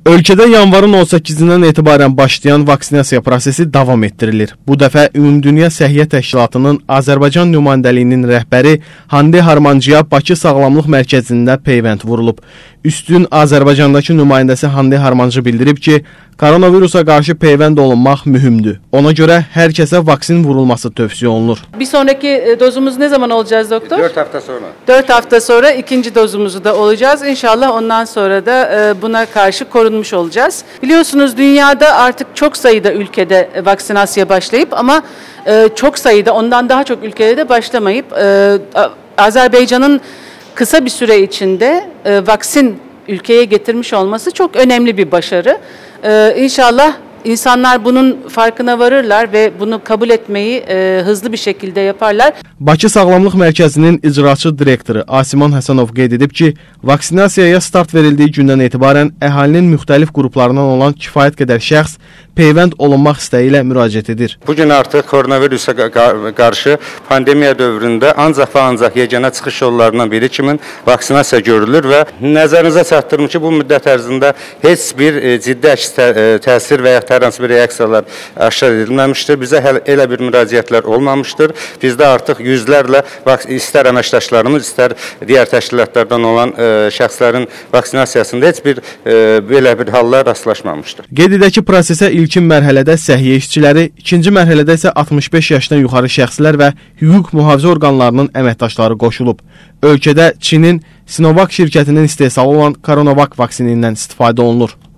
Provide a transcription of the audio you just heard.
Ölkədə yanvarın 18-dən etibarən başlayan vaksinasiya prosesi davam etdirilir. Bu dəfə Ümumdünya Səhiyyə Təşkilatının Azərbaycan nümayəndəliyinin rəhbəri Hande Harmancıya Bakı Sağlamlıq Mərkəzində peyvənd vurulub. Üstün Azərbaycandakı nümayəndəsi Hande Harmancı bildirib ki, koronavirusa qarşı peyvənd olunmaq mühümdür. Ona görə hər kəsə vaksin vurulması tövsiyə olunur. Bir sonraki dozumuz ne zaman olacağız doktor? 4 hafta sonra. 4 hafta sonra ikinci dozumuzu da olacağız. İnşallah ondan sonra da buna karşı korunmuş olacağız. Biliyorsunuz dünyada artık çok sayıda ülkede vaksinasya başlayıp ama çok sayıda ondan daha çok ülkede de başlamayıp Azerbaycan'ın kısa bir süre içinde vaksin ülkeye getirmiş olması çok önemli bir başarı. İnşallah İnsanlar bunun farkına varırlar ve bunu kabul etmeyi hızlı bir şekilde yaparlar. Bakı Sağlamlıq Mərkəzinin icraçı direktoru Asiman Həsənov qeyd edib ki, vaksinasiyaya start verildiyi gündən etibarən əhalinin müxtəlif qruplarından olan kifayət qədər şəxs peyvənd olunmaq istəyi ilə müraciət edir. Bugün artıq koronavirusa qarşı pandemiya dövründə ancaq və ancaq yeganə çıxış yollarından biri kimi vaksinasiya görülür və nəzərinizə çatdırım ki, bu müddət ərzində heç bir ciddi əks təsir və ya hər hansı bir reaksiyalar aşkar edilməmişdir. Bizə elə bir müraciətlər olmamışdır. Bizdə artıq yüzlərlə istər əməkdaşlarımız, istər digər təşkilatlardan olan şəxslərin vaksinasiyasında heç bir belə bir hallar rastlaşmamışdır. Qeyd edək ki, prosesə ilkin mərhələdə səhiyyə işçiləri, ikinci mərhələdə isə 65 yaşdan yuxarı şəxslər və hüquq mühafizə orqanlarının əməkdaşları qoşulub. Ölkədə Çinin Sinovac şirkətinin istehsalı olan Coronavac vaksinindən istifadə olunur.